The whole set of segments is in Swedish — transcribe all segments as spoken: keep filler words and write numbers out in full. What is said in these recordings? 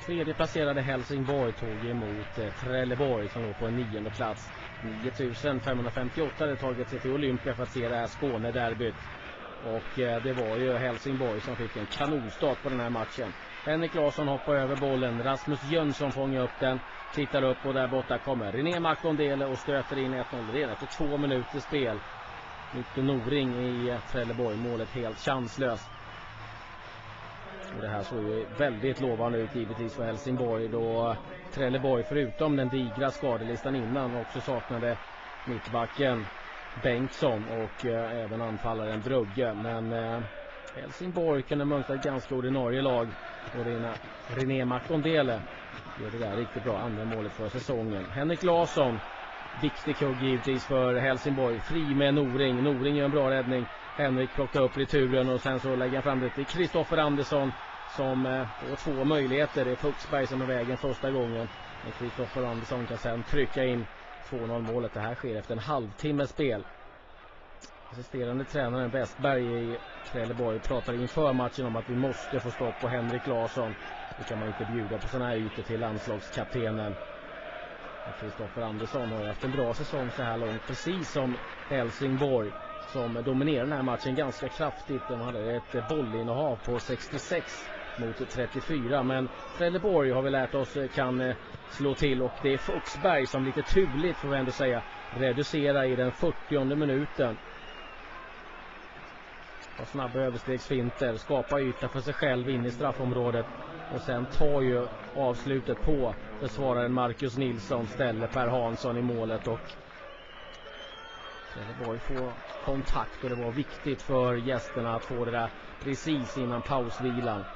Tredje placerade Helsingborg tog emot eh, Trelleborg som låg på en nionde plats. nio tusen femhundrafemtioåtta hade tagit sig till Olympia för att se det här Skåne-derbyt. Och eh, det var ju Helsingborg som fick en kanonstart på den här matchen. Henrik Larsson hoppar över bollen, Rasmus Jönsson fångar upp den, tittar upp och där borta kommer René Makondele och stöter in ett noll redan efter två minuter spel. Victor Noring i Trelleborg, målet helt chanslöst. Och det här såg ju väldigt lovande ut givetvis för Helsingborg då Trelleborg förutom den digra skadelistan innan också saknade mittbacken Bengtsson och eh, även anfallaren Brugge. Men eh, Helsingborg kunde mönstra ett ganska ordinarie lag och René, René Makondele gör det där riktigt bra, andra målet för säsongen. Henrik Larsson, viktig kugg givetvis för Helsingborg, fri med Noring. Noring gör en bra räddning. Henrik plockar upp returen och sen så lägger han fram det till Kristoffer Andersson som eh, får två möjligheter. Det är Fuxberg som är vägen första gången. Men Kristoffer Andersson kan sen trycka in två noll målet. Det här sker efter en halvtimme spel. Assisterande tränaren Westberg i Trelleborg pratar inför matchen om att vi måste få stopp på Henrik Larsson. Det kan man inte bjuda på sådana här ytor till landslagskaptenen. Kristoffer Andersson har haft en bra säsong så här långt, precis som Helsingborg som dominerar den här matchen ganska kraftigt. De hade ett bollinnehav på sextiosex mot trettiofyra, men Trelleborg har vi lärt oss kan slå till och det är Fuxberg som lite turligt får vi ändå säga reducerar i den fyrtionde minuten. Och snabba överstegsfinter, skapar yta för sig själv in i straffområdet och sen tar ju avslutet på försvararen Marcus Nilsson, ställer Per Hansson i målet och Trelleborg får kontakt och det var viktigt för gästerna att få det där precis innan pausvilan.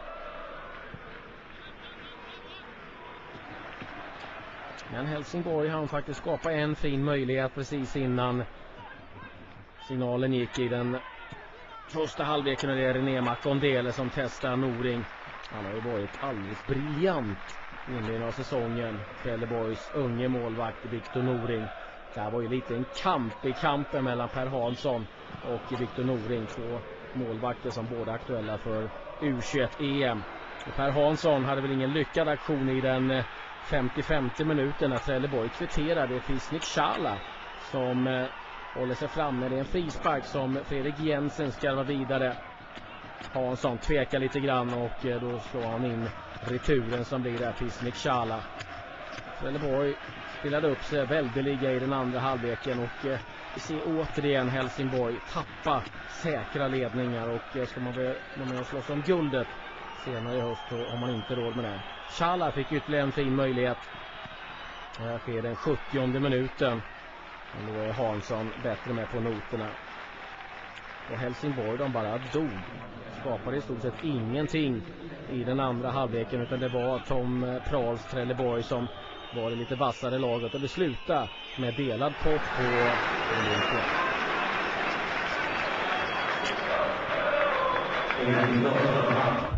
Men Helsingborg har faktiskt skapat en fin möjlighet precis innan signalen gick i den första halvleken och det är René Makondele som testar Noring. Han har ju varit alldeles briljant inledningen av säsongen. Trelleborgs unge målvakt Victor Noring. Det här var ju lite en kamp i kampen mellan Per Hansson och Victor Noring. Två målvakter som båda är aktuella för U tjugoett E M. Och Per Hansson hade väl ingen lyckad aktion i den femtiofemte minuten när Trelleborg kvitterade Fisnik Chala som eh, håller sig framme. Det är en frispark som Fredrik Jensen ska vara vidare. Hansson tvekar lite grann och eh, då slår han in returen som blir där Fisnik Chala. Trelleborg spelade upp sig väldeliga i den andra halvleken och eh, vi ser återigen Helsingborg tappa säkra ledningar och eh, ska man vara med och slåss om guldet senare i höst så har man inte råd med det. Chala fick ytterligare en fin möjlighet. Här sker den sjuttionde minuten. Och då är Hansson bättre med på noterna. Och Helsingborg de bara dog. Skapade i stort sett ingenting i den andra halvleken utan det var Tom Prahls Trelleborg som var det lite vassare laget och det slutade med delad pott på Olympia.